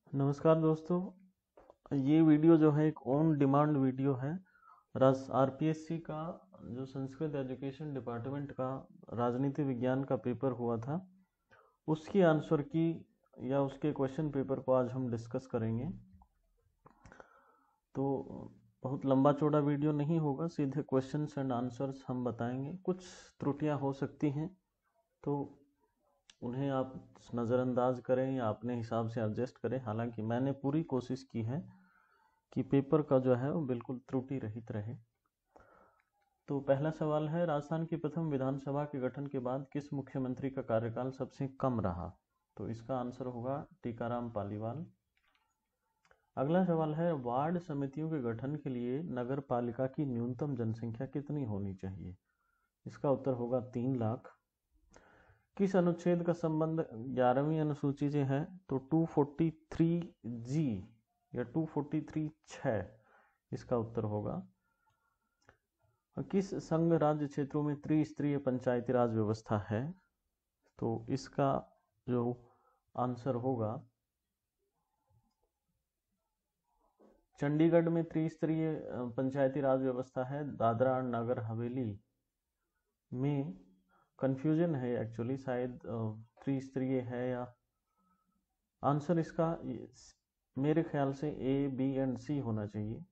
नमस्कार दोस्तों। ये वीडियो जो है एक ऑन डिमांड वीडियो है। आरपीएससी का जो संस्कृत एजुकेशन डिपार्टमेंट का राजनीति विज्ञान का पेपर हुआ था उसकी आंसर की या उसके क्वेश्चन पेपर को आज हम डिस्कस करेंगे। तो बहुत लंबा चौड़ा वीडियो नहीं होगा, सीधे क्वेश्चंस एंड आंसर्स हम बताएंगे। कुछ त्रुटियां हो सकती हैं तो उन्हें आप नज़रअंदाज करें या अपने हिसाब से एडजस्ट करें। हालांकि मैंने पूरी कोशिश की है कि पेपर का जो है वो बिल्कुल त्रुटि रहित रहे। तो पहला सवाल है, राजस्थान की प्रथम विधानसभा के गठन के बाद किस मुख्यमंत्री का कार्यकाल सबसे कम रहा? तो इसका आंसर होगा टीकाराम पालीवाल। अगला सवाल है, वार्ड समितियों के गठन के लिए नगर पालिका की न्यूनतम जनसंख्या कितनी होनी चाहिए? इसका उत्तर होगा 3 लाख। किस अनुच्छेद का संबंध 11वीं अनुसूची से है? तो 243G या 243(6) इसका उत्तर होगा। किस संघ राज्य क्षेत्रों में त्रिस्तरीय पंचायती राज व्यवस्था है? तो इसका जो आंसर होगा, चंडीगढ़ में त्रिस्तरीय पंचायती राज व्यवस्था है। दादरा और नगर हवेली में कंफ्यूजन है एक्चुअली, शायद त्रिस्तरीय है या आंसर इसका मेरे ख्याल से ए, बी एंड सी होना चाहिए।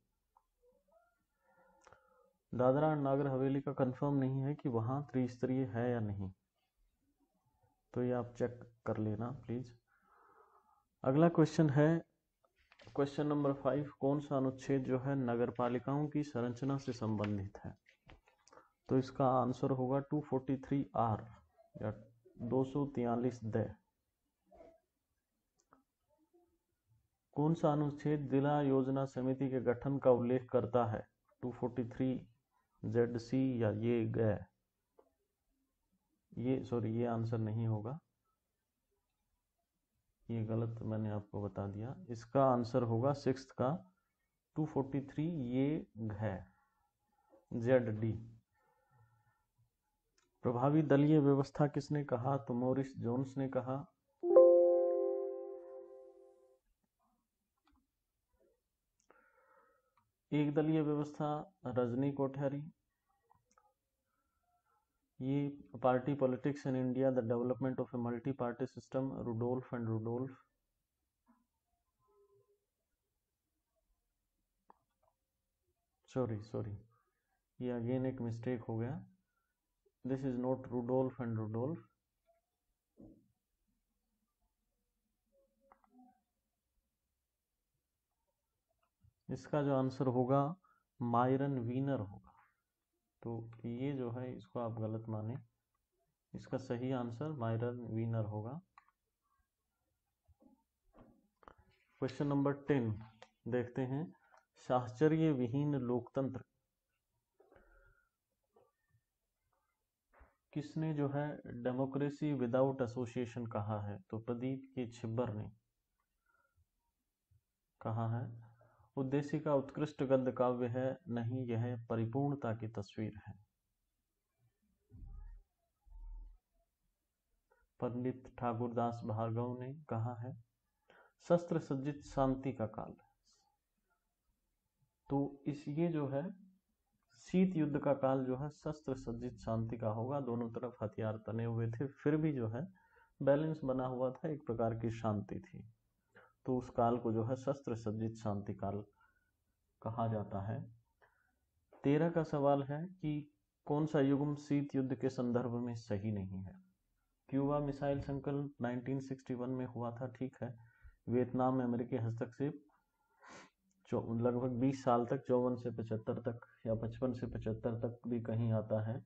दादरा और नगर हवेली का कंफर्म नहीं है कि वहाँ त्रिस्तरीय है या नहीं, तो ये आप चेक कर लेना प्लीज। अगला क्वेश्चन है, क्वेश्चन नंबर 5, कौन सा अनुच्छेद जो है नगर पालिकाओं की संरचना से संबंधित है? तो इसका आंसर होगा 243R या 243 कौन सा अनुच्छेद जिला योजना समिति के गठन का उल्लेख करता है? 243ZC या ये गए, ये आंसर नहीं होगा, ये गलत मैंने आपको बता दिया। इसका आंसर होगा 6 का 243 ये है ZD। प्रभावी दलीय व्यवस्था किसने कहा? तो मोरिस जोन्स ने कहा। एक दलीय व्यवस्था रजनी कोठारी। ये party politics in India, the development of a multi party system, Rudolph and Rudolph. Sorry, ये अगेन एक मिस्टेक हो गया। This is not Rudolph and Rudolph. इसका जो आंसर होगा मायरन वीनर होगा। तो ये जो है इसको आप गलत माने, इसका सही आंसर मायरन वीनर होगा। क्वेश्चन नंबर 10 देखते हैं, साहचर्य विहीन लोकतंत्र किसने जो है डेमोक्रेसी विदाउट एसोसिएशन कहा है? तो प्रदीप के छिब्बर ने कहा है। उद्देश्य का उत्कृष्ट गद्य काव्य है, नहीं यह परिपूर्णता की तस्वीर है। पंडित ठाकुरदास भार्गव ने कहा है। शस्त्र सज्जित शांति का काल। तो ये जो है शीत युद्ध का काल जो है शस्त्र सज्जित शांति का होगा। दोनों तरफ हथियार तने हुए थे, फिर भी जो है बैलेंस बना हुआ था, एक प्रकार की शांति थी। तो उस काल को जो है शस्त्र सज्जित शांति काल कहा जाता है। 13 का सवाल है कि कौन सा युग्म शीत युद्ध के संदर्भ में सही नहीं है? क्यूबा मिसाइल संकल्प 1961 में हुआ था, ठीक है। वियतनाम में अमेरिकी हस्तक्षेप लगभग 20 साल तक, 54 से 75 तक या 55 से 75 तक भी कहीं आता है।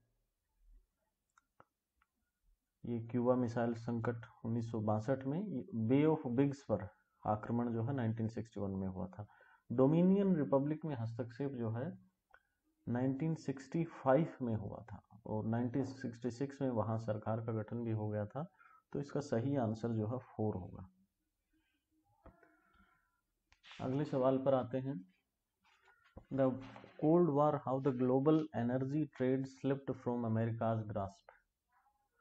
ये क्यूबा मिसाइल संकट 1962 में, बे ऑफ बिग्स पर आक्रमण जो है 1961 में हुआ था। डोमिनियन रिपब्लिक में हस्तक्षेप जो है 1965 में हुआ था और 1966 में वहां सरकार का गठन भी हो गया था। तो इसका सही आंसर जो है 4 होगा। अगले सवाल पर आते हैं, the cold war how the global energy trade slipped from America's grasp.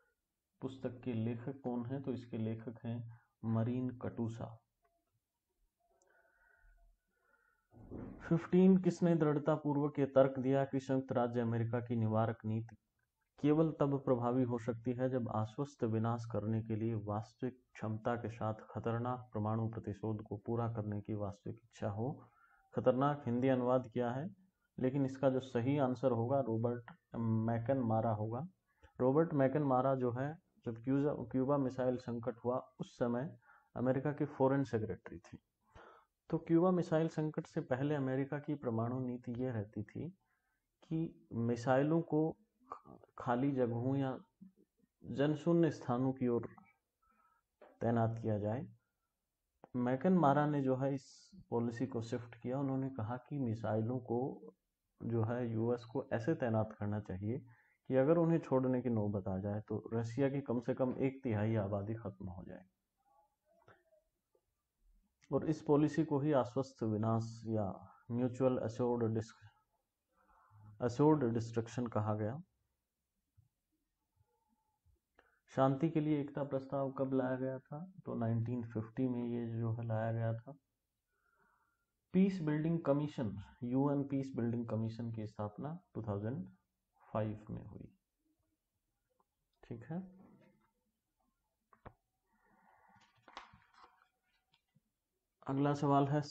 पुस्तक के लेखक कौन है? तो इसके लेखक हैं मरीन कटूसा। 15 किसने दृढ़तापूर्वक ये तर्क दिया कि संयुक्त राज्य अमेरिका की निवारक नीति केवल तब प्रभावी हो सकती है जब आश्वस्त विनाश करने के लिए वास्तविक क्षमता के साथ खतरनाक परमाणु प्रतिशोध को पूरा करने की वास्तविक इच्छा हो। खतरनाक हिंदी अनुवाद क्या है, लेकिन इसका जो सही आंसर होगा रॉबर्ट मैकनमारा होगा। रॉबर्ट मैकनमारा जो है, जब क्यूबा मिसाइल संकट हुआ उस समय अमेरिका के फॉरेन सेक्रेटरी थे। तो क्यूबा मिसाइल संकट से पहले अमेरिका की परमाणु नीति ये रहती थी कि मिसाइलों को खाली जगहों या जनशून्य स्थानों की ओर तैनात किया जाए। मैकनमारा ने जो है इस पॉलिसी को शिफ्ट किया। उन्होंने कहा कि मिसाइलों को जो है यूएस को ऐसे तैनात करना चाहिए कि अगर उन्हें छोड़ने की नौबत आ जाए तो रशिया की कम से कम 1/3 आबादी खत्म हो जाए। और इस पॉलिसी को ही आश्वस्त विनाश या म्यूचुअल अश्योर्ड डिस्ट्रक्शन कहा गया। शांति के लिए एकता प्रस्ताव कब लाया गया था? तो 1950 में ये जो है लाया गया था। Peace building commission, UN peace building commission की स्थापना 2005 में हुई। ठीक है। अगला सवाल है,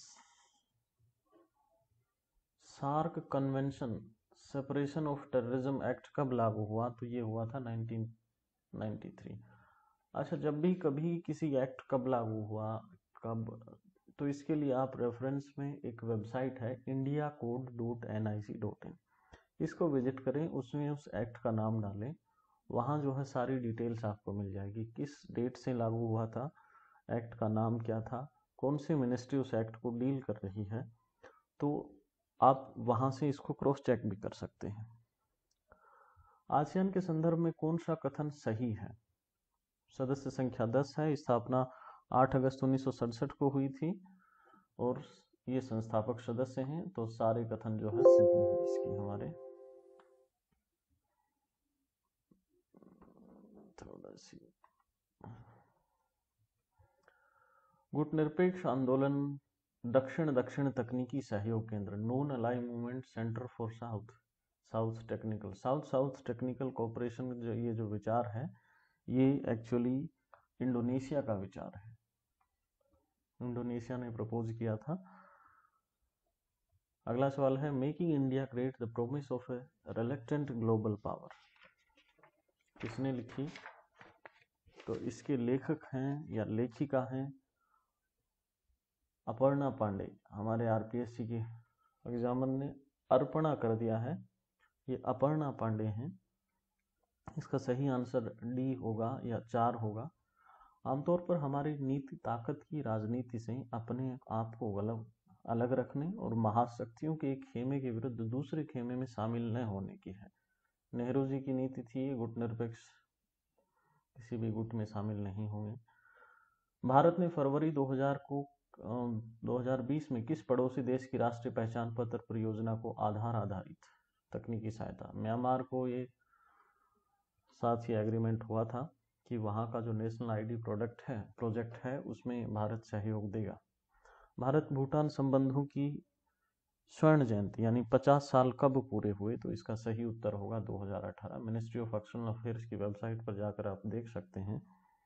SAARC convention separation of terrorism act कब लागू हुआ? तो ये हुआ था 1993। अच्छा, जब भी कभी किसी एक्ट कब लागू हुआ, कब, तो इसके लिए आप रेफरेंस में एक वेबसाइट है indiacode.nic.in, इसको विजिट करें, उसमें उस एक्ट का नाम डालें, वहाँ जो है सारी डिटेल्स आपको मिल जाएगी। किस डेट से लागू हुआ था, एक्ट का नाम क्या था, कौन सी मिनिस्ट्री उस एक्ट को डील कर रही है, तो आप वहाँ से इसको क्रॉस चेक भी कर सकते हैं। आसियान के संदर्भ में कौन सा कथन सही है? सदस्य संख्या 10 है, स्थापना 8 अगस्त 1967 को हुई थी और ये संस्थापक सदस्य हैं, तो सारे कथन जो है सही है इसकी हमारे। थोड़ा सी गुटनिरपेक्ष आंदोलन दक्षिण तकनीकी सहयोग केंद्र, नॉन अलाई movement centre for south technical cooperation, जो ये जो विचार है ये एक्चुअली इंडोनेशिया का विचार है, इंडोनेशिया ने प्रपोज किया था। अगला सवाल है, making India great the promise of a reluctant global power, किसने लिखी? तो इसके लेखक हैं या लेखिका हैं अपर्णा पांडे। हमारे आरपीएससी के एग्जामिनर ने अर्पणा कर दिया है, ये अपर्णा पांडे हैं। इसका सही आंसर डी होगा या 4 होगा। आमतौर पर हमारी नीति ताकत की राजनीति से अपने आप को अलग रखने और महाशक्तियों के एक खेमे के विरुद्ध दूसरे खेमे में शामिल न होने की है। नेहरू जी की नीति थी गुटनिरपेक्ष, किसी भी गुट में शामिल नहीं होंगे। भारत ने फरवरी 2020 में किस पड़ोसी देश की राष्ट्रीय पहचान पत्र परियोजना को आधार आधारित तकनीकी सहायता? म्यांमार को ये साथ ही एग्रीमेंट हुआ था कि वहाँ का जो नेशनल आईडी प्रोजेक्ट है उसमें भारत सहयोग देगा। भारत भूटान संबंधों की स्वर्ण जयंती यानी 50 साल कब पूरे हुए? तो इसका सही उत्तर होगा 2018। मिनिस्ट्री ऑफ एक्सटर्नल अफेयर्स की वेबसाइट पर जाकर आप देख सकते हैं।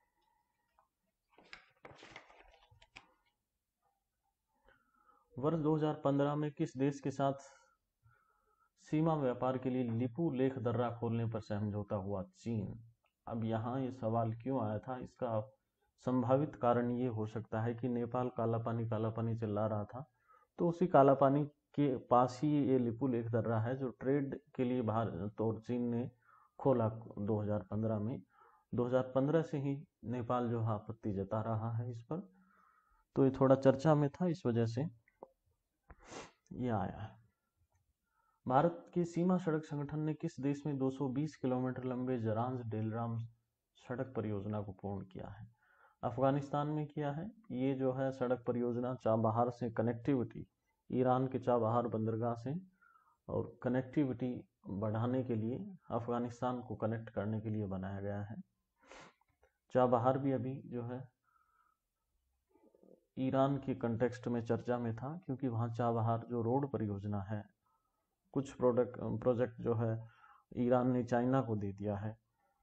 वर्ष 2015 में किस देश के साथ सीमा व्यापार के लिए लिपू लेख दर्रा खोलने पर समझौता हुआ? चीन। अब यहाँ ये सवाल क्यों आया था, इसका संभावित कारण ये हो सकता है कि नेपाल काला पानी चिल्ला रहा था, तो उसी काला पानी के पास ही ये लिपू लेख दर्रा है जो ट्रेड के लिए भारत और चीन ने खोला 2015 में। 2015 से ही नेपाल जो है आपत्ति जता रहा है इस पर, तो ये थोड़ा चर्चा में था, इस वजह से ये आया है। भारत के सीमा सड़क संगठन ने किस देश में 220 किलोमीटर लंबे जरांज डेलराम सड़क परियोजना को पूर्ण किया है? अफगानिस्तान में किया है। ये जो है सड़क परियोजना चाबहार से कनेक्टिविटी, ईरान के चाबहार बंदरगाह से, और कनेक्टिविटी बढ़ाने के लिए अफगानिस्तान को कनेक्ट करने के लिए बनाया गया है। चाबहार भी अभी जो है ईरान के कंटेक्स्ट में चर्चा में था, क्योंकि वहाँ चाबहार जो रोड परियोजना है, कुछ प्रोजेक्ट जो है ईरान ने चाइना को दे दिया है।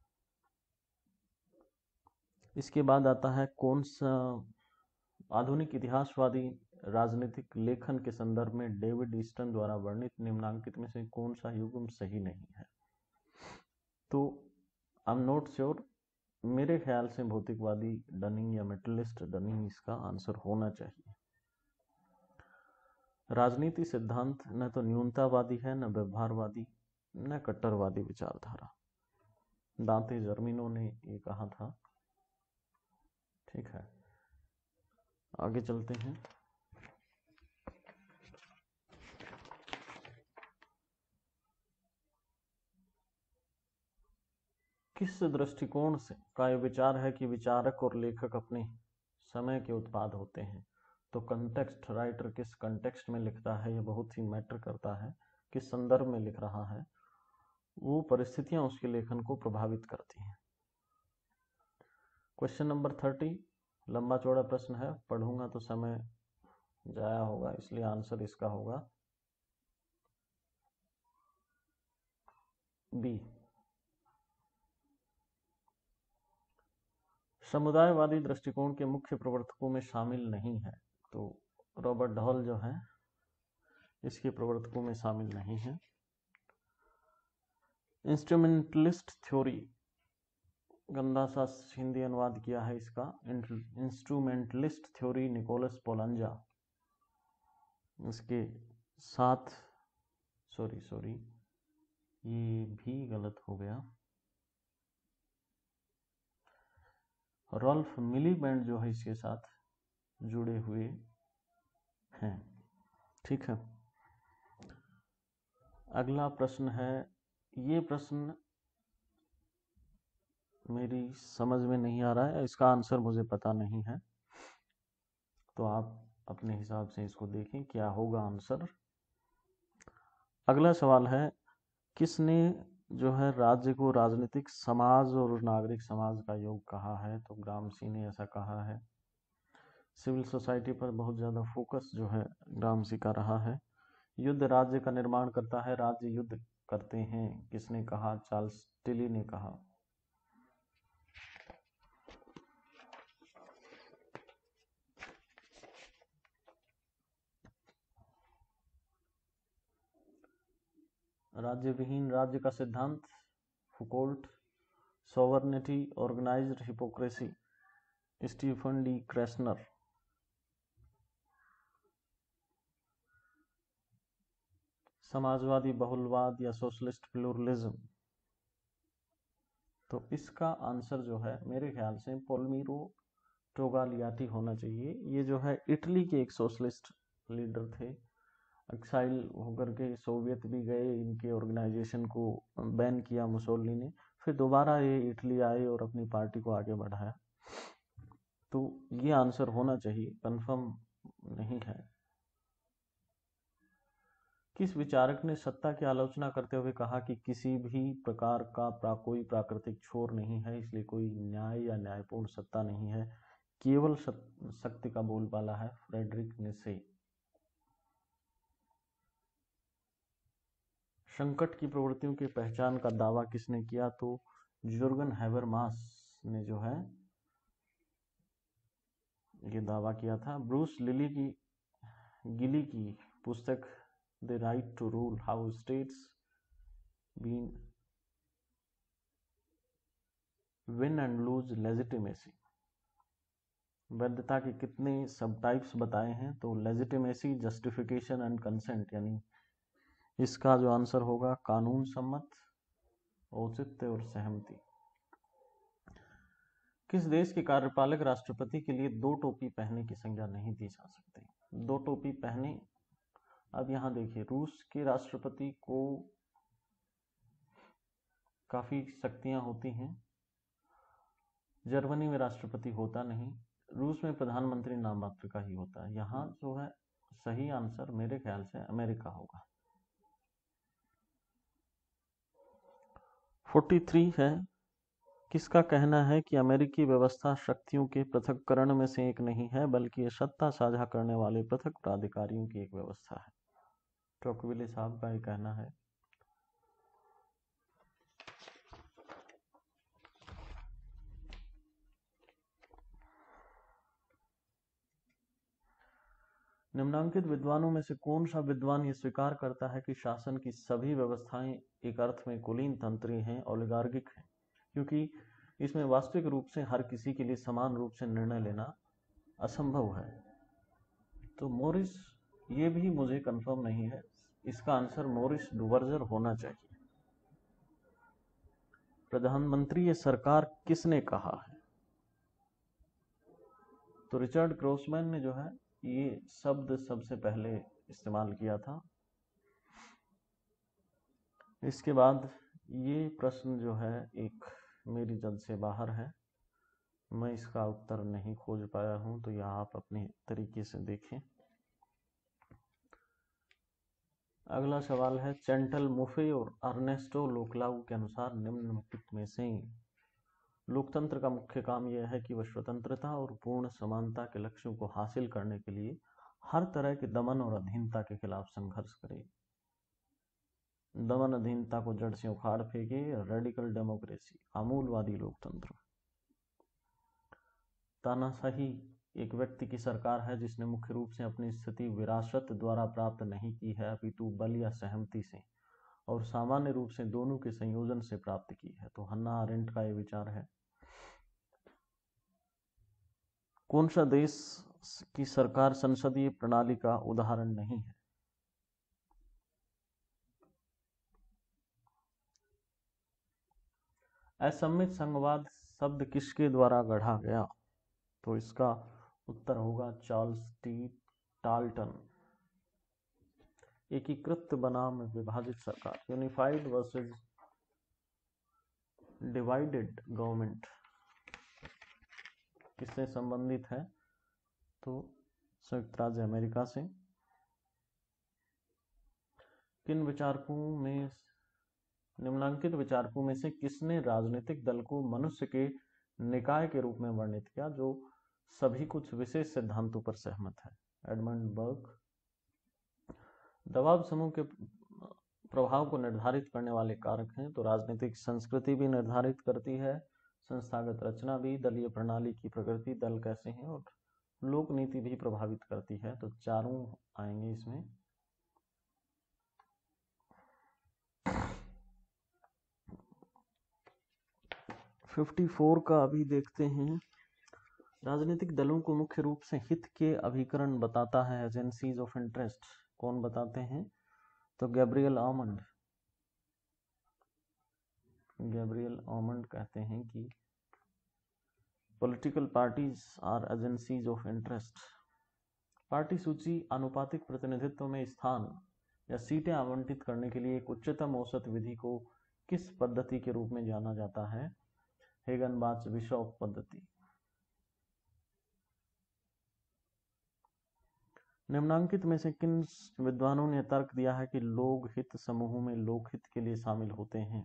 इसके बाद आता है कौन सा आधुनिक इतिहासवादी राजनीतिक लेखन के संदर्भ में डेविड ईस्टन द्वारा वर्णित निम्नांकित में से कौन सा युग्म सही नहीं है। तो आई एम नॉट श्योर, मेरे ख्याल से भौतिकवादी डनिंग या मेटलिस्ट डनिंग इसका आंसर होना चाहिए। राजनीति सिद्धांत न तो न्यूनतावादी है, न व्यवहारवादी, न कट्टरवादी विचारधारा। दांते जर्मिनो ने ये कहा था। ठीक है, आगे चलते हैं। किस दृष्टिकोण से का यह विचार है कि विचारक और लेखक अपने समय के उत्पाद होते हैं। तो कंटेक्स्ट, राइटर किस कंटेक्स्ट में लिखता है, यह बहुत ही मैटर करता है। किस संदर्भ में लिख रहा है, वो परिस्थितियां उसके लेखन को प्रभावित करती हैं। क्वेश्चन नंबर 30 लंबा चौड़ा प्रश्न है, पढ़ूंगा तो समय जाया होगा, इसलिए आंसर इसका होगा बी। समुदायवादी दृष्टिकोण के मुख्य प्रवर्तकों में शामिल नहीं है। तो रॉबर्ट हॉल जो है इसके प्रवर्तकों में शामिल नहीं है। इंस्ट्रूमेंटलिस्ट थ्योरी, गंदा सा हिंदी अनुवाद किया है इसका। इंस्ट्रूमेंटलिस्ट थ्योरी निकोलस पोलंजा, इसके साथ सॉरी ये भी गलत हो गया। रॉल्फ मिलीबैंड जो है इसके साथ जुड़े हुए हैं। ठीक है, अगला प्रश्न है, ये प्रश्न मेरी समझ में नहीं आ रहा है, इसका आंसर मुझे पता नहीं है, तो आप अपने हिसाब से इसको देखें क्या होगा आंसर। अगला सवाल है, किसने जो है राज्य को राजनीतिक समाज और नागरिक समाज का योग कहा है। तो ग्रामसी ने ऐसा कहा है। सिविल सोसाइटी पर बहुत ज़्यादा फोकस जो है ग्रामसी का रहा है। युद्ध राज्य का निर्माण करता है, राज्य युद्ध करते हैं, किसने कहा, चार्ल्स टिली ने कहा। राज्य विहीन राज्य का सिद्धांत, Foucault. Sovereignty, organised hypocrisy, Stephen D Krasner. समाजवादी बहुलवाद या सोशलिस्ट प्लूरलिज्म। तो इसका आंसर जो है मेरे ख्याल से पोल्मीरो टोगालियाटी होना चाहिए। ये जो है इटली के एक सोशलिस्ट लीडर थे, एक्साइल होकर के सोवियत भी गए, इनके ऑर्गेनाइजेशन को बैन किया मुसोलिनी ने, फिर दोबारा ये इटली आए और अपनी पार्टी को आगे बढ़ाया। तो ये आंसर होना चाहिए, कंफर्म नहीं है। किस विचारक ने सत्ता की आलोचना करते हुए कहा कि किसी भी प्रकार का कोई प्राकृतिक छोर नहीं है, इसलिए कोई न्याय या न्यायपूर्ण सत्ता नहीं है, केवल शक्ति का बोलबाला है। Friedrich Nietzsche. संकट की प्रवृत्तियों की पहचान का दावा किसने किया। तो जुर्गन हैबरमास ने जो है ये दावा किया था। ब्रूस गिली की पुस्तक the right to rule, how states been win and lose legitimacy. वैधता के कितने सब टाइप्स बताए हैं। तो लेजिटिमेसी, जस्टिफिकेशन एंड कंसेंट, यानी इसका जो आंसर होगा कानून सम्मत, औचित्य और सहमति। किस देश के कार्यपालक राष्ट्रपति के लिए दो टोपी पहनने की संज्ञा नहीं दी जा सकती। दो टोपी पहने, अब यहाँ देखिए, रूस के राष्ट्रपति को काफी शक्तियां होती हैं, जर्मनी में राष्ट्रपति होता नहीं, रूस में प्रधानमंत्री नाम मात्र का ही होता है। यहाँ जो है सही आंसर मेरे ख्याल से अमेरिका होगा। 43 है, किसका कहना है कि अमेरिकी व्यवस्था शक्तियों के पृथक्करण में से एक नहीं है, बल्कि ये सत्ता साझा करने वाले पृथक प्राधिकारियों की एक व्यवस्था है? टोकविले साहब का ये कहना है। निम्नांकित विद्वानों में से कौन सा विद्वान ये स्वीकार करता है कि शासन की सभी व्यवस्थाएं एक अर्थ में कुलीन तंत्री हैं, ओलिगार्किक हैं, क्योंकि इसमें वास्तविक रूप से हर किसी के लिए समान रूप से निर्णय लेना असंभव है? तो मोरिस, ये भी मुझे कंफर्म नहीं है, इसका आंसर मोरिस डुवर्जर होना चाहिए। प्रधानमंत्री ये सरकार किसने कहा है? तो रिचर्ड ग्रोसमैन ने जो है ये शब्द सबसे पहले इस्तेमाल किया था। इसके बाद ये प्रश्न जो है एक मेरी जद से बाहर है, मैं इसका उत्तर नहीं खोज पाया हूं, तो यह आप अपने तरीके से देखें। अगला सवाल है, चैंटल मोफे और अर्नेस्टो लोकलाउ के अनुसार निम्नलिखित में से लोकतंत्र का मुख्य काम यह है कि वह स्वतंत्रता और पूर्ण समानता के लक्ष्यों को हासिल करने के लिए हर तरह के दमन और अधीनता के खिलाफ संघर्ष करे। दमन अधीनता को जड़ से उखाड़ फेंके। रेडिकल डेमोक्रेसी, आमूलवादी लोकतंत्र। तानाशाही एक व्यक्ति की सरकार है जिसने मुख्य रूप से अपनी स्थिति विरासत द्वारा प्राप्त नहीं की है, अपितु बल या सहमति से और सामान्य रूप से दोनों के संयोजन से प्राप्त की है। तो हन्ना अरेंट का ये विचार है। कौन सा देश की सरकार संसदीय प्रणाली का उदाहरण नहीं है? असम्मित संघवाद शब्द किसके द्वारा गढ़ा गया? तो इसका उत्तर होगा चार्ल्स टी टाल्टन। एकीकृत बनाम विभाजित सरकार, यूनिफाइड वर्सेस डिवाइडेड गवर्नमेंट, किससे संबंधित है? तो संयुक्त राज्य अमेरिका से। किन विचारकों में निम्नांकित विचारकों में से किसने राजनीतिक दल को मनुष्य के निकाय के रूप में वर्णित किया जो सभी कुछ विशेष सिद्धांतों पर सहमत है? Edmund Burke. दबाव समूह के प्रभाव को निर्धारित करने वाले कारक हैं, तो राजनीतिक संस्कृति भी निर्धारित करती है, संस्थागत रचना भी, दलीय प्रणाली की प्रकृति, दल कैसे हैं, और लोक नीति भी प्रभावित करती है। तो चारों आएंगे इसमें। तो 54 का अभी देखते हैं। राजनीतिक दलों को मुख्य रूप से हित के अभिकरण बताता है, एजेंसीज ऑफ इंटरेस्ट। कौन बताते हैं? तो गैब्रियल ऑमंड। गैब्रियल ऑमंड कहते हैं कि political parties are agencies of interest. Party सूची आनुपातिक प्रतिनिधित्व में स्थान या सीटें आवंटित करने के लिए एक उच्चतम औसत विधि को किस पद्धति के रूप में जाना जाता है? हेगनबाच बिशॉप पद्धति। निम्नांकित में से किन विद्वानों ने तर्क दिया है कि लोग हित समूह में लोकहित के लिए शामिल होते हैं?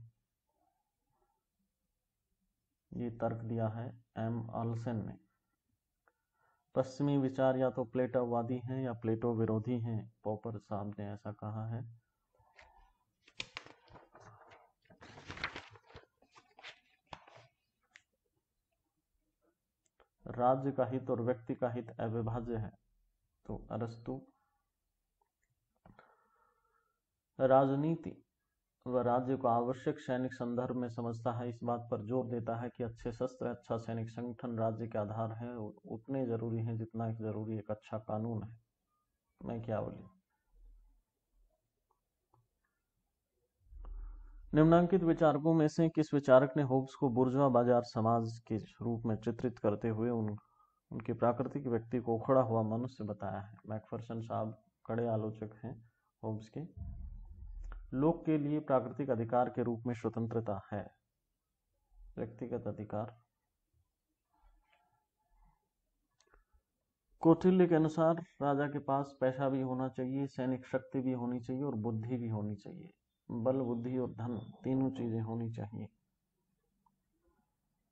ये तर्क दिया है एम ऑल्सन ने। पश्चिमी विचार या तो प्लेटोवादी हैं या प्लेटो विरोधी हैं, पॉपर साहब ने ऐसा कहा है। राज्य का हित और व्यक्ति का हित अविभाज्य है, तो अरस्तु। राजनीति व राज्य को आवश्यक सैनिक संदर्भ में समझता है, इस बात पर जोर देता है कि अच्छे शस्त्र, अच्छा सैनिक संगठन राज्य के आधार है और उतने जरूरी हैं जितना जरूरी एक अच्छा कानून है। मैं क्या बोली? निम्नांकित विचारकों में से किस विचारक ने होब्स को बुर्जुआ बाजार समाज के रूप में चित्रित करते हुए उनके प्राकृतिक व्यक्ति को उखड़ा हुआ मनुष्य बताया है? मैकफरसन साहब कड़े आलोचक हैं होब्स के। लोक के लिए प्राकृतिक अधिकार के रूप में स्वतंत्रता है, व्यक्तिगत अधिकार। कौटिल्य के अनुसार राजा के पास पैसा भी होना चाहिए, सैनिक शक्ति भी होनी चाहिए और बुद्धि भी होनी चाहिए। बल, बुद्धि और धन, तीनों चीजें होनी चाहिए।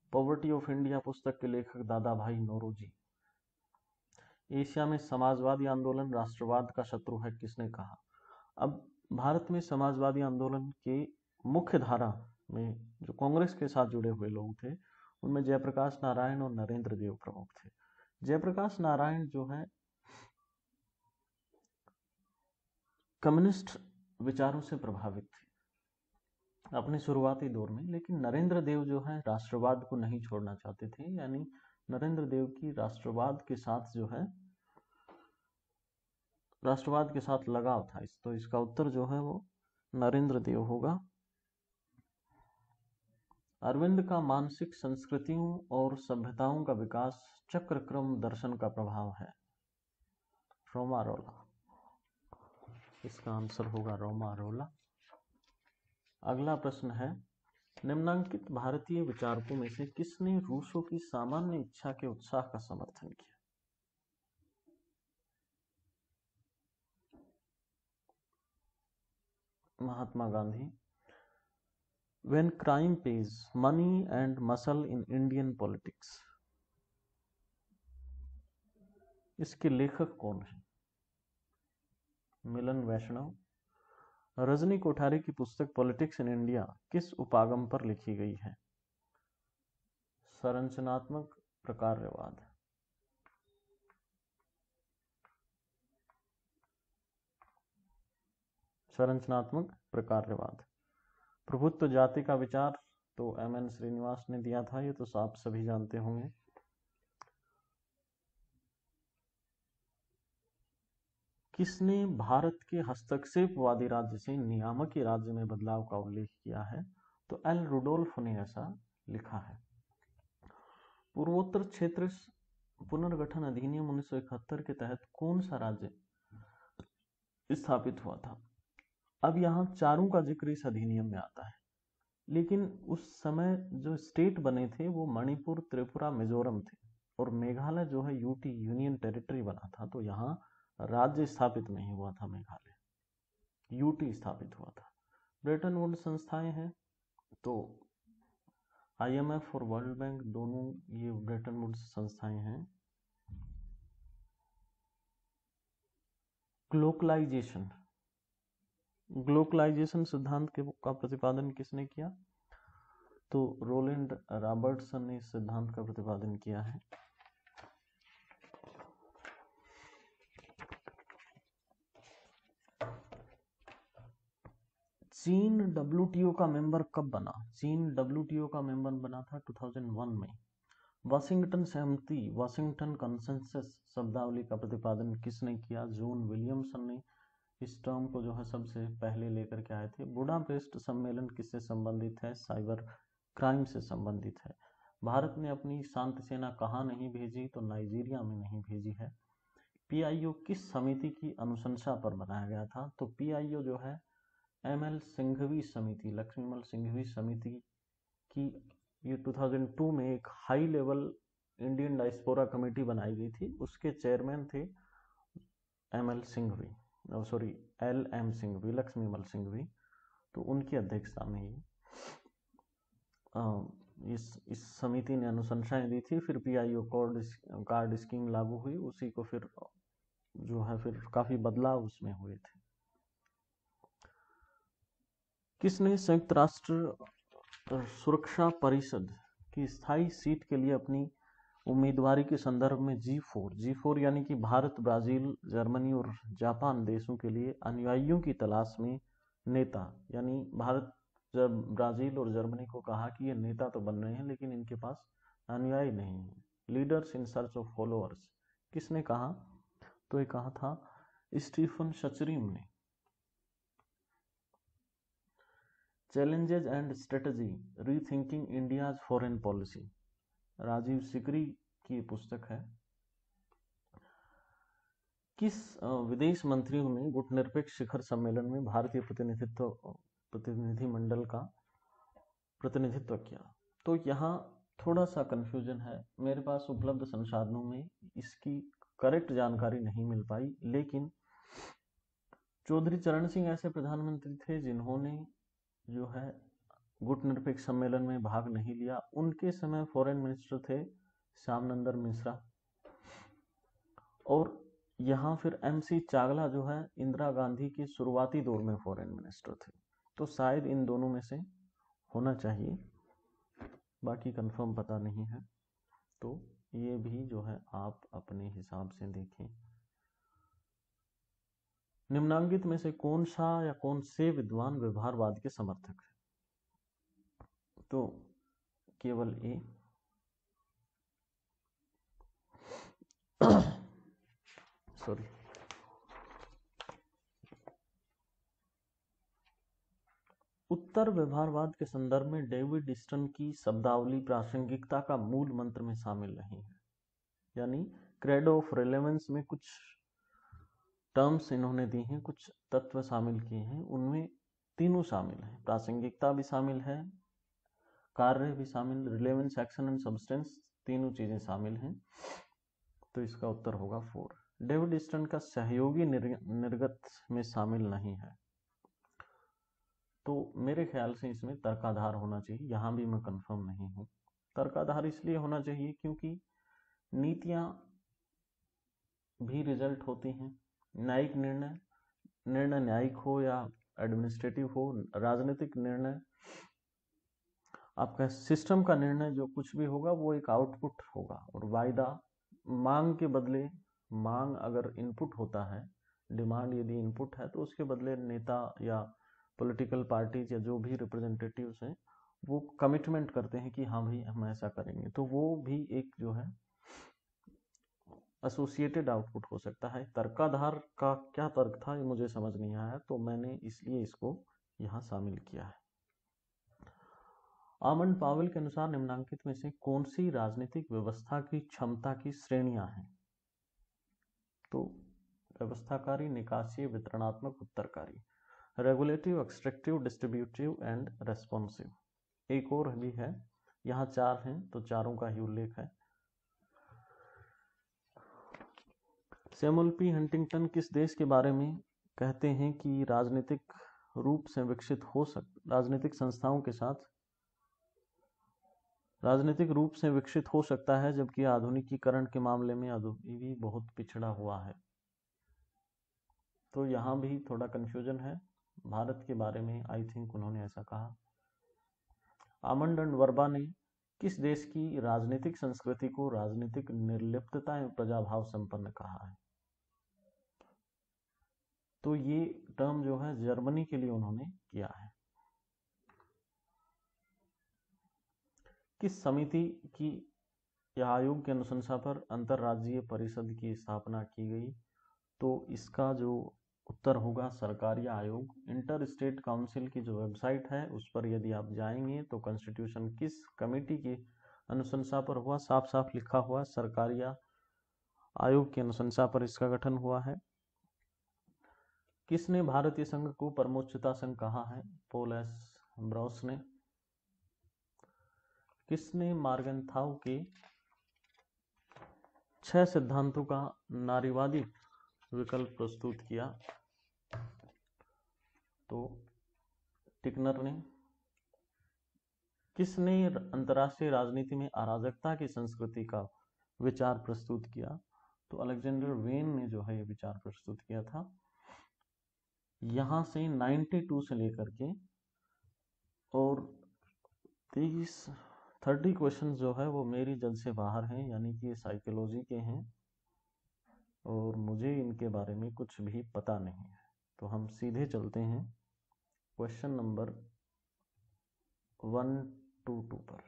पॉवर्टी ऑफ इंडिया पुस्तक के लेखक दादा भाई नौरोजी। एशिया में समाजवादी आंदोलन राष्ट्रवाद का शत्रु है, किसने कहा? अब भारत में समाजवादी आंदोलन के मुख्य धारा में जो कांग्रेस के साथ जुड़े हुए लोग थे, उनमें जयप्रकाश नारायण और नरेंद्र देव प्रमुख थे। जयप्रकाश नारायण जो है कम्युनिस्ट विचारों से प्रभावित थे अपने शुरुआती दौर में, लेकिन नरेंद्र देव जो है राष्ट्रवाद को नहीं छोड़ना चाहते थे, यानी नरेंद्र देव की राष्ट्रवाद के साथ जो है राष्ट्रवाद के साथ लगाव था। तो इसका उत्तर जो है वो नरेंद्र देव होगा। अरविंद का मानसिक संस्कृतियों और सभ्यताओं का विकास चक्रक्रम दर्शन का प्रभाव है। रोमारोला, इसका आंसर होगा रोमारोला। अगला प्रश्न है, निम्नांकित भारतीय विचारकों में से किसने रूसों की सामान्य इच्छा के उत्साह का समर्थन किया? Mahatma Gandhi. When crime pays, money and muscle in Indian politics, इसके लेखक कौन है? मिलन वैष्णव। रजनी कोठारी की पुस्तक पॉलिटिक्स इन इंडिया किस उपागम पर लिखी गई है? संरचनात्मक प्रकारवाद। संरचनात्मक प्रकारवाद। प्रभुत्व जाति का विचार तो एम.एन. श्रीनिवास ने दिया था, ये तो आप सभी जानते होंगे। किसने भारत के हस्तक्षेपवादी राज्य से नियामकी राज्य में बदलाव का उल्लेख किया है? तो एल रुडोल्फ ने ऐसा लिखा है। पूर्वोत्तर क्षेत्र पुनर्गठन अधिनियम 1971 के तहत कौन सा राज्य स्थापित हुआ था? अब यहाँ चारों का जिक्र इस अधिनियम में आता है, लेकिन उस समय जो स्टेट बने थे वो मणिपुर, त्रिपुरा, मिजोरम थे, और मेघालय जो है यूटी यूनियन टेरिटरी बना था। तो यहाँ राज्य स्थापित नहीं हुआ था, मेघालय, यूटी स्थापित हुआ था। ब्रेटन वुड्स संस्थाएं हैं तो आईएमएफ और वर्ल्ड बैंक दोनों ये ब्रेटन वुड्स संस्थाएं हैं। ग्लोबलाइजेशन सिद्धांत का प्रतिपादन किसने किया? तो रोलैंड रॉबर्टसन ने इस सिद्धांत का प्रतिपादन किया है। चीन डब्ल्यूटीओ का मेंबर कब बना? चीन डब्ल्यूटीओ का मेंबर बना था 2001 में। वाशिंगटन सहमति, वाशिंगटन कंसेंसस शब्दावली का प्रतिपादन किसने किया? जॉन विलियमसन ने इस टर्म को जो है सबसे पहले लेकर के आए थे। बुडापेस्ट सम्मेलन किससे संबंधित है? साइबर क्राइम से संबंधित है। भारत ने अपनी शांति सेना कहाँ नहीं भेजी? तो नाइजीरिया में नहीं भेजी है। पीआईओ किस समिति की अनुशंसा पर बनाया गया था? तो पीआईओ जो है एमएल सिंघवी समिति, लक्ष्मीमल सिंघवी समिति की ये 2002 में एक high level Indian diaspora committee बनाई गई थी। उसके चेयरमैन थे ML Singhvi, sorry LM Singhvi, Laxmimal Singhvi. तो उनकी अध्यक्षता में ही इस समिति ने अनुशंसाएं दी थी। फिर पीआईओ कार्ड स्कीम लागू हुई, उसी को फिर जो है फिर काफी बदलाव उसमें हुए थे। किसने संयुक्त राष्ट्र सुरक्षा परिषद की स्थायी सीट के लिए अपनी उम्मीदवारी के संदर्भ में G4 यानी कि भारत, ब्राजील, जर्मनी और जापान देशों के लिए अनुयायियों की तलाश में नेता, यानी भारत, ब्राजील और जर्मनी को कहा कि ये नेता तो बन रहे हैं लेकिन इनके पास अनुयायी नहीं है, leaders in search of followers, किसने कहा? तो ये कहा था स्टीफन सचरीम ने। Challenges and strategy rethinking India's foreign policy, Rajiv Sikri की पुस्तक है। किस विदेश मंत्रियों ने गुटनिरपेक्ष शिखर सम्मेलन में भारतीय प्रतिनिधिमंडल का प्रतिनिधित्व किया? तो यहाँ थोड़ा सा कंफ्यूजन है, मेरे पास उपलब्ध संसाधनों में इसकी करेक्ट जानकारी नहीं मिल पाई, लेकिन चौधरी चरण सिंह ऐसे प्रधानमंत्री थे जिन्होंने जो है गुटनिरपेक्ष सम्मेलन में भाग नहीं लिया। उनके समय फॉरेन मिनिस्टर थे श्यामनंदन मिश्रा। और यहाँ फिर MC चागला जो है इंदिरा गांधी के शुरुआती दौर में फॉरेन मिनिस्टर थे। तो शायद इन दोनों में से होना चाहिए, बाकी कंफर्म पता नहीं है। तो ये भी जो है आप अपने हिसाब से देखें। निम्नांकित में से कौन सा या कौन से विद्वान व्यवहारवाद के समर्थक है? तो केवल ए। सॉरी, उत्तर व्यवहारवाद के संदर्भ में डेविड स्टन की शब्दावली प्रासंगिकता का मूल मंत्र में शामिल नहीं है। यानी क्रेडो ऑफ रेलेवेंस में कुछ टर्म्स इन्होंने दी हैं, कुछ तत्व शामिल किए हैं, उनमें तीनों शामिल हैं। प्रासंगिकता भी शामिल है, कार्य भी शामिल, रिलेवेंस, एक्शन एंड सब्सटेंस, तीनों चीजें शामिल हैं। तो इसका उत्तर होगा 4। डेविड स्टन का सहयोगी निर्गत में शामिल नहीं है। तो मेरे ख्याल से इसमें तर्काधार होना चाहिए। यहाँ भी मैं कंफर्म नहीं हूँ। तर्काधार इसलिए होना चाहिए क्योंकि नीतियाँ भी रिजल्ट होती हैं। न्यायिक निर्णय न्यायिक हो या एडमिनिस्ट्रेटिव हो, राजनीतिक निर्णय, आपका सिस्टम का निर्णय जो कुछ भी होगा वो एक आउटपुट होगा। और वायदा, मांग के बदले, मांग अगर इनपुट होता है, डिमांड यदि इनपुट है, तो उसके बदले नेता या पॉलिटिकल पार्टीज या जो भी रिप्रेजेंटेटिव्स हैं वो कमिटमेंट करते हैं कि हाँ भाई हम ऐसा करेंगे। तो वो भी एक जो है एसोसिएटेड आउटपुट हो सकता है। तर्काधार का क्या तर्क था ये मुझे समझ नहीं आया, तो मैंने इसलिए इसको यहाँ शामिल किया है। आमंड पावेल के अनुसार निम्नांकित में से कौन सी राजनीतिक व्यवस्था की क्षमता की श्रेणियां हैं? तो व्यवस्थाकारी, निकासीय, वितरणात्मक, उत्तरकारी, regulative, extractive, distributive and responsive. एक और भी है, यहाँ 4 हैं तो चारों का ही उल्लेख है। सैमुअल पी हंटिंगटन किस देश के बारे में कहते हैं कि राजनीतिक रूप से विकसित हो सकता है, जबकि आधुनिकीकरण के मामले में अभी भी बहुत पिछड़ा हुआ है। तो यहाँ भी थोड़ा कंफ्यूजन है। भारत के बारे में आई थिंक उन्होंने ऐसा कहा। आमंड एंड वर्बा ने किस देश की राजनीतिक संस्कृति को राजनीतिक निर्लिप्तता एवं प्रजाभाव संपन्न कहा है? तो ये टर्म जो है जर्मनी के लिए उन्होंने किया है। किस समिति की या आयोग की अनुशंसा पर अंतरराज्यीय परिषद की स्थापना की गई? तो इसका जो उत्तर होगा सरकारी आयोग। इंटर स्टेट काउंसिल की जो वेबसाइट है उस पर यदि आप जाएंगे तो कॉन्स्टिट्यूशन किस कमेटी की अनुशंसा पर हुआ, साफ साफ लिखा हुआ सरकारी आयोग की अनुशंसा पर इसका गठन हुआ है। किसने भारतीय संघ को परमोच्चता संघ कहा है? पॉल एस ब्राउस ने। किसने मार्गेंथाउ के 6 सिद्धांतों का नारीवादी विकल्प प्रस्तुत किया? तो टिकनर ने। किसने अंतर्राष्ट्रीय राजनीति में अराजकता की संस्कृति का विचार प्रस्तुत किया? तो अलेक्जेंडर वेन ने जो है ये विचार प्रस्तुत किया था। यहाँ से 92 से लेकर के और 30 क्वेश्चन जो है वो मेरी जद से बाहर हैं, यानी कि ये साइकोलॉजी के हैं और मुझे इनके बारे में कुछ भी पता नहीं है। तो हम सीधे चलते हैं क्वेश्चन नंबर 122 पर।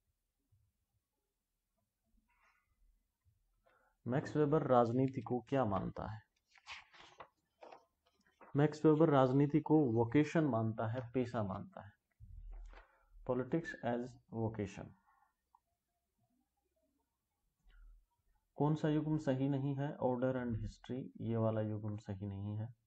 मैक्स वेबर राजनीति को क्या मानता है? मैक्स वेबर राजनीति को वोकेशन मानता है, पेशा मानता है। Politics as vocation. कौन सा युग्म सही नहीं है? ऑर्डर एंड हिस्ट्री, ये वाला युग्म सही नहीं है।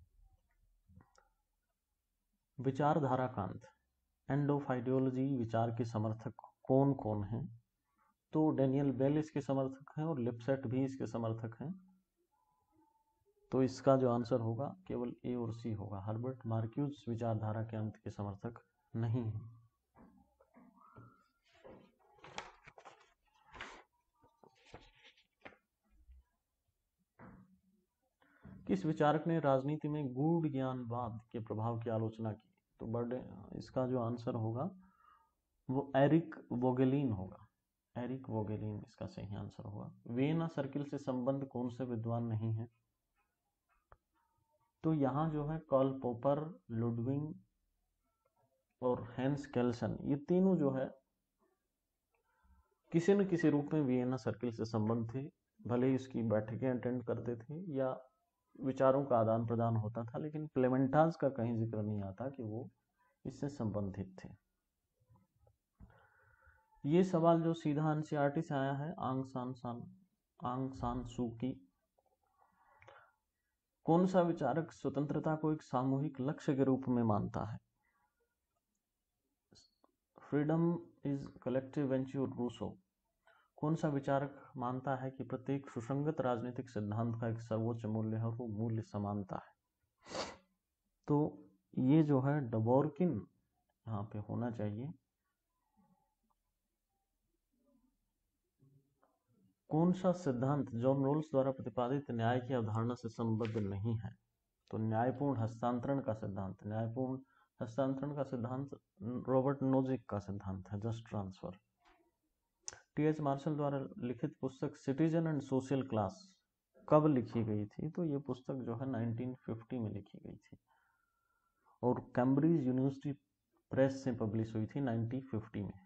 विचारधारा कांत, एंड ऑफ आइडियोलॉजी, विचार के समर्थक कौन कौन हैं? तो डेनियल बेल इसके समर्थक हैं और लिपसेट भी इसके समर्थक हैं। तो इसका जो आंसर होगा केवल ए और सी होगा। हर्बर्ट मार्क्यूज विचारधारा के अंत के समर्थक नहीं है। किस विचारक ने राजनीति में गूढ़ ज्ञानवाद के प्रभाव की आलोचना की? तो बड़े इसका जो आंसर होगा वो एरिक वोगेलिन होगा। एरिक वोगेलिन इसका सही आंसर होगा। वियना सर्किल से संबंध कौन से विद्वान नहीं है? तो यहाँ जो है कार्ल पोपर, लुडविग और हैंस केल्सन, ये तीनों जो है किसी न किसी रूप में वियना सर्किल से संबंध थे। भले ही इसकी बैठकें अटेंड करते थे या विचारों का आदान प्रदान होता था, लेकिन क्लेमेंटाज का कहीं जिक्र नहीं आता कि वो इससे संबंधित थे। ये सवाल जो सीधा एनसीईआरटी से आया है, आंग सान सू की। कौन सा विचारक स्वतंत्रता को एक सामूहिक लक्ष्य के रूप में मानता है? Freedom is collective venture, Rousseau. कौन सा विचारक मानता है कि प्रत्येक सुसंगत राजनीतिक सिद्धांत का एक सर्वोच्च मूल्य है और वो मूल्य समानता है? तो ये जो है डबोर्किन यहाँ पे होना चाहिए। कौन सा सिद्धांत जॉन रोल्स द्वारा प्रतिपादित न्याय की अवधारणा से संबद्ध नहीं है? तो न्यायपूर्ण हस्तांतरण का सिद्धांत। न्यायपूर्ण हस्तांतरण का सिद्धांत रॉबर्ट नोजिक का सिद्धांत है, जस्ट ट्रांसफर। टी.एच. मार्शल द्वारा लिखित पुस्तक सिटीजन एंड सोशल क्लास कब लिखी गई थी? तो ये पुस्तक जो है 1950 में लिखी गई थी और कैम्ब्रिज यूनिवर्सिटी प्रेस से पब्लिश हुई थी 1950 में।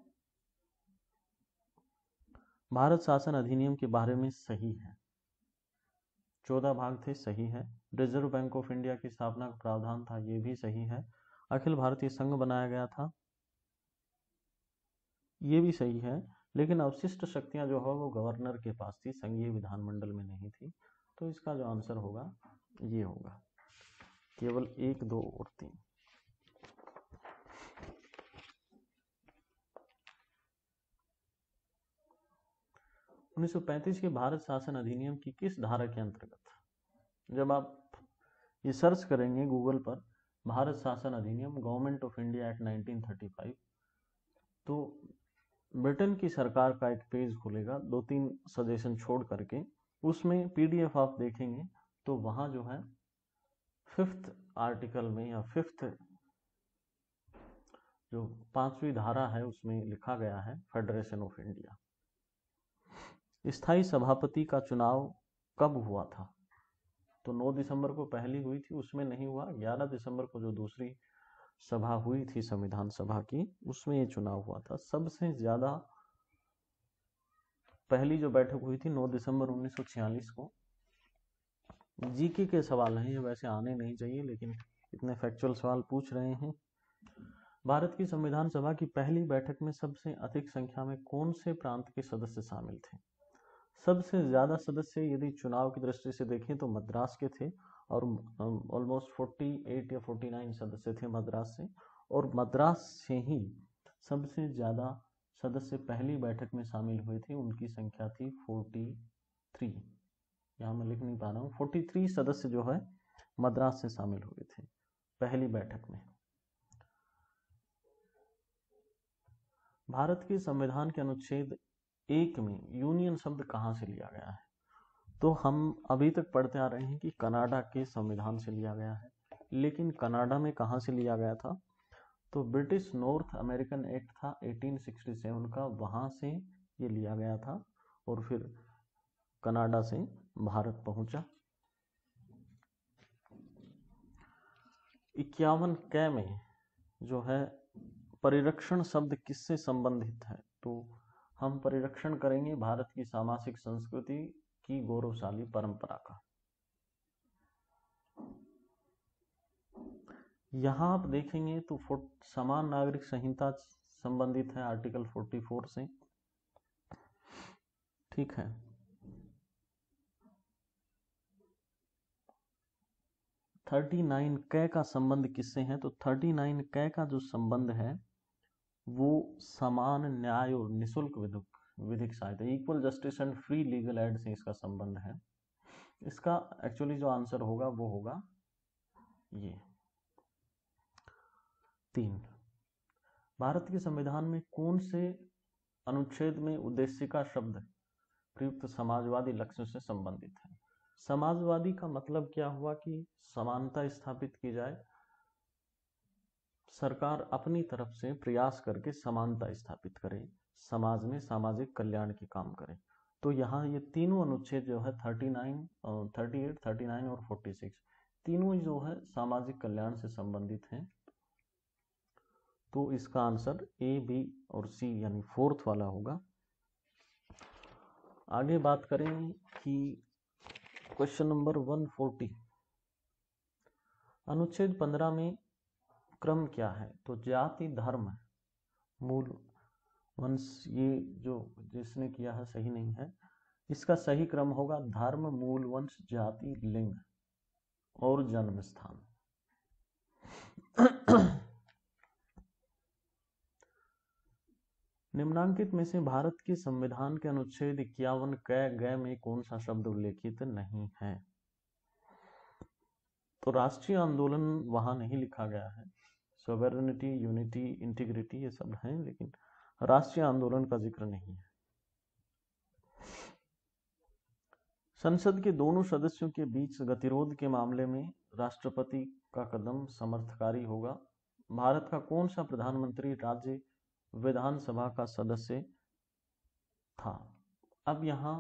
भारत शासन अधिनियम के बारे में सही है? 14 भाग थे, सही है। रिजर्व बैंक ऑफ इंडिया की स्थापना का प्रावधान था, ये भी सही है। अखिल भारतीय संघ बनाया गया था, ये भी सही है। लेकिन अवशिष्ट शक्तियां जो है वो गवर्नर के पास थी, संघीय विधानमंडल में नहीं थी। तो इसका जो आंसर होगा ये होगा। केवल 1, 2 और 3। 1935 के भारत शासन अधिनियम की किस धारा के अंतर्गत? जब आप ये सर्च करेंगे गूगल पर भारत शासन अधिनियम, गवर्नमेंट ऑफ इंडिया एक्ट 1935, तो ब्रिटेन की सरकार का एक पेज खुलेगा 2-3 सजेशन छोड़ करके, उसमें पीडीएफ आप देखेंगे तो वहां जो है 5th आर्टिकल में या 5th जो 5वीं धारा है उसमें लिखा गया है फेडरेशन ऑफ इंडिया। स्थायी सभापति का चुनाव कब हुआ था? तो 9 दिसंबर को पहली हुई थी, उसमें नहीं हुआ। 11 दिसंबर को जो दूसरी सभा हुई थी संविधान सभा की, उसमें ये चुनाव हुआ था। सबसे ज्यादा पहली जो बैठक हुई थी 9 दिसंबर 1946 को। जीके के सवाल हैं, ये वैसे आने नहीं चाहिए, लेकिन इतने फैक्चुअल सवाल पूछ रहे हैं। भारत की संविधान सभा की पहली बैठक में सबसे अधिक संख्या में कौन से प्रांत के सदस्य शामिल थे? सबसे ज्यादा सदस्य यदि चुनाव की दृष्टि से देखें तो मद्रास के थे और ऑलमोस्ट 48 या 49 सदस्य थे मद्रास से, और मद्रास से ही सबसे ज्यादा सदस्य पहली बैठक में शामिल हुए थे। उनकी संख्या थी 43। यहाँ मैं लिख नहीं पा रहा हूँ। 43 सदस्य जो है मद्रास से शामिल हुए थे पहली बैठक में। भारत के संविधान के अनुच्छेद 1 में यूनियन शब्द कहाँ से लिया गया है? तो हम अभी तक पढ़ते आ रहे हैं कि कनाडा के संविधान से लिया गया है, लेकिन कनाडा में कहाँ से लिया गया था? तो ब्रिटिश नॉर्थ अमेरिकन एक्ट था 1867 का, वहाँ से ये लिया गया था और फिर कनाडा से भारत पहुंचा। 51 क में जो है परिरक्षण शब्द किससे संबंधित है? तो हम परिरक्षण करेंगे भारत की सामाजिक संस्कृति की गौरवशाली परंपरा का। यहाँ आप देखेंगे तो समान नागरिक संहिता संबंधित है आर्टिकल 44 से, ठीक है। तो 39 क का संबंध किससे है? तो 39 क का जो संबंध है वो समान न्याय और निःशुल्क विधिक सहायता, equal justice and free legal aid से इसका संबंध है। इसका एक्चुअली जो आंसर होगा वो होगा ये 3। भारत के संविधान में कौन से अनुच्छेद में उद्देशिका शब्द प्रयुक्त समाजवादी लक्ष्यों से संबंधित है? समाजवादी का मतलब क्या हुआ कि समानता स्थापित की जाए, सरकार अपनी तरफ से प्रयास करके समानता स्थापित करे, समाज में सामाजिक कल्याण के काम करे। तो यहाँ ये तीनों अनुच्छेद जो है 39, 38, 39 और 46 तीनों जो है सामाजिक कल्याण से संबंधित हैं। तो इसका आंसर ए, बी और सी यानी फोर्थ वाला होगा। आगे बात करें कि क्वेश्चन नंबर 140, अनुच्छेद 15 में क्रम क्या है? तो जाति, धर्म, मूल, वंश, ये जो जिसने किया है सही नहीं है। इसका सही क्रम होगा धर्म, मूल, वंश, जाति, लिंग और जन्म स्थान। निम्नांकित में से भारत के संविधान के अनुच्छेद 51 क में कौन सा शब्द उल्लेखित नहीं है? तो राष्ट्रीय आंदोलन वहां नहीं लिखा गया है। सॉवरेनिटी, यूनिटी, इंटीग्रिटी ये सब हैं, लेकिन राष्ट्रीय आंदोलन का जिक्र नहीं है। संसद के दोनों सदस्यों के बीच गतिरोध के मामले में राष्ट्रपति का कदम समर्थकारी होगा। भारत का कौन सा प्रधानमंत्री राज्य विधानसभा का सदस्य था? अब यहाँ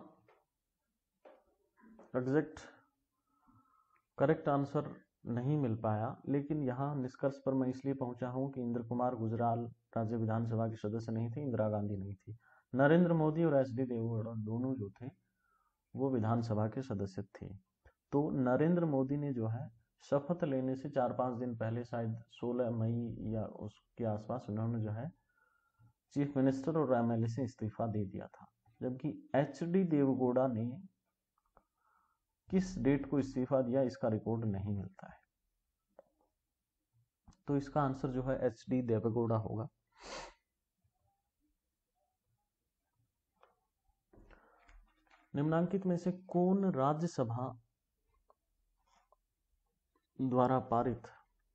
एग्जैक्ट करेक्ट आंसर नहीं मिल पाया, लेकिन यहाँ निष्कर्ष पर मैं इसलिए पहुंचा हूं कि इंद्र कुमार गुजराल राज्य विधानसभा के सदस्य नहीं थे, इंदिरा गांधी नहीं थी। नरेंद्र मोदी और एच डी देवेगौड़ा दोनों जो थे वो विधानसभा के सदस्य थे। तो नरेंद्र मोदी ने जो है शपथ लेने से 4-5 दिन पहले, शायद 16 मई या उसके आसपास, उन्होंने जो है चीफ मिनिस्टर और एमएलए से इस्तीफा दे दिया था। जबकि एच डी देवेगौड़ा ने किस डेट को इस्तीफा दिया इसका रिकॉर्ड नहीं मिलता है। तो इसका आंसर जो है एच डी देवेगौड़ा होगा। निम्नांकित में से कौन राज्यसभा द्वारा पारित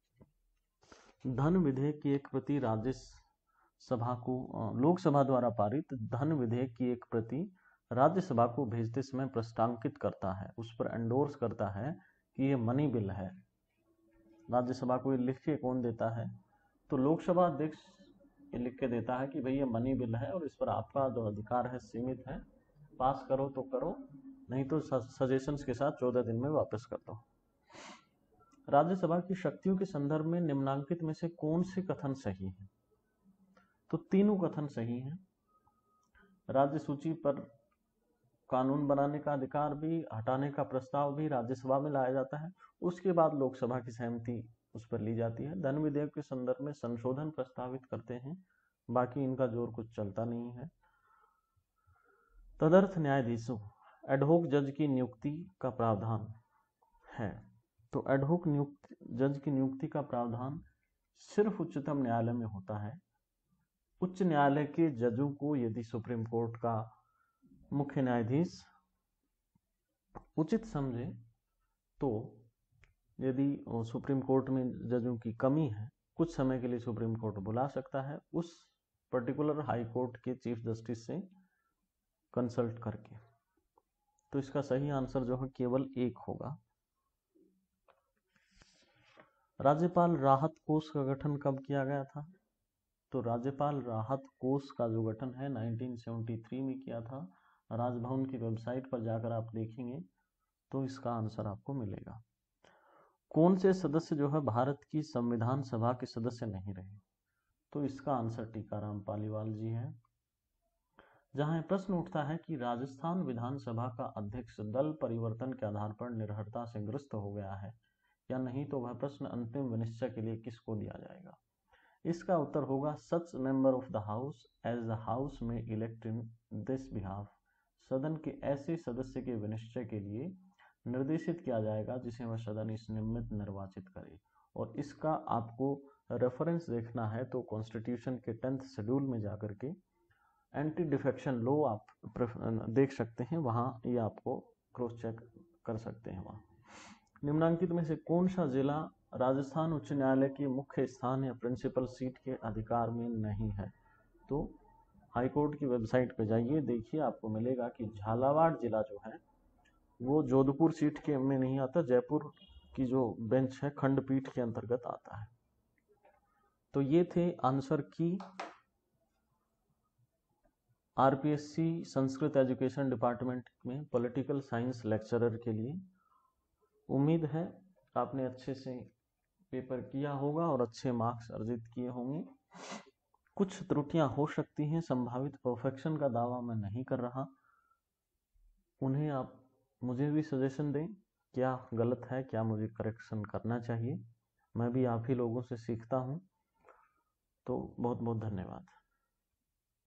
धन विधेयक की एक प्रति राज्यसभा को, लोकसभा द्वारा पारित धन विधेयक की एक प्रति राज्यसभा को भेजते समय प्रस्तावित करता है, उस पर एंडोर्स करता है कि ये मनी बिल है? राज्यसभा को ये लिख के कौन देता है? तो लोकसभा अध्यक्ष ये लिख के देता है कि भाई ये मनी बिल है और इस पर आपका जो अधिकार है सीमित है, पास करो तो करो, नहीं तो सजेशंस के साथ 14 दिन में वापस कर दो। राज्यसभा की शक्तियों के संदर्भ में निम्नांकित में से कौन से कथन सही है? तो तीनों कथन सही हैं। राज्य सूची पर कानून बनाने का अधिकार भी, हटाने का प्रस्ताव भी राज्यसभा में लाया जाता है, उसके बाद लोकसभा की सहमति उस पर ली जाती है। धन विधेयक के संदर्भ में संशोधन प्रस्तावित करते हैं, बाकी इनका जोर कुछ चलता नहीं है। तदर्थ न्यायाधीशों, एडहोक जज की नियुक्ति का प्रावधान है। तो एडहोक जज की नियुक्ति का प्रावधान सिर्फ उच्चतम न्यायालय में होता है। उच्च न्यायालय के जजों को यदि सुप्रीम कोर्ट का मुख्य न्यायाधीश उचित समझे तो यदि सुप्रीम कोर्ट में जजों की कमी है, कुछ समय के लिए सुप्रीम कोर्ट बुला सकता है उस पर्टिकुलर हाई कोर्ट के चीफ जस्टिस से कंसल्ट करके। तो इसका सही आंसर जो है केवल 1 होगा। राज्यपाल राहत कोष का गठन कब किया गया था? तो राज्यपाल राहत कोष का जो गठन है 1973 में किया था। राजभवन की वेबसाइट पर जाकर आप देखेंगे तो इसका आंसर आपको मिलेगा। कौन से सदस्य जो है भारत की संविधान सभा के सदस्य नहीं रहे? तो इसका आंसर टीकाराम पालीवाल जी है। जहां प्रश्न उठता है कि राजस्थान विधानसभा का अध्यक्ष दल परिवर्तन के आधार पर निर्भरता से ग्रस्त हो गया है या नहीं, तो वह प्रश्न अंतिम विनिश्चय के लिए किसको दिया जाएगा? इसका उत्तर होगा such member of the house as the house में इलेक्ट इन दिस बिहाफ। सदन के ऐसे सदस्य के विनिश्चय के लिए निर्देशित किया जाएगा जिसे वह सदन इस निमित्त निर्वाचित करे। और इसका आपको रेफरेंस देखना है तो कॉन्स्टिट्यूशन के 10th शेड्यूल में जाकर के एंटी डिफेक्शन लॉ आप देख सकते हैं, वहाँ ये आपको क्रॉस चेक कर सकते हैं। वहाँ निम्नांकित में से कौन सा जिला राजस्थान उच्च न्यायालय के मुख्य स्थान या प्रिंसिपल सीट के अधिकार में नहीं है? तो हाईकोर्ट की वेबसाइट पर जाइए, देखिए आपको मिलेगा कि झालावाड़ जिला जो है वो जोधपुर सीट के में नहीं आता, जयपुर की जो बेंच है खंडपीठ के अंतर्गत आता है। तो ये थे आंसर की आरपीएससी संस्कृत एजुकेशन डिपार्टमेंट में पॉलिटिकल साइंस लेक्चरर के लिए। उम्मीद है आपने अच्छे से पेपर किया होगा और अच्छे मार्क्स अर्जित किए होंगे। कुछ त्रुटियां हो सकती हैं, संभावित परफेक्शन का दावा मैं नहीं कर रहा। उन्हें आप मुझे भी सजेशन दें, क्या गलत है, क्या मुझे करेक्शन करना चाहिए। मैं भी आप ही लोगों से सीखता हूँ। तो बहुत बहुत धन्यवाद।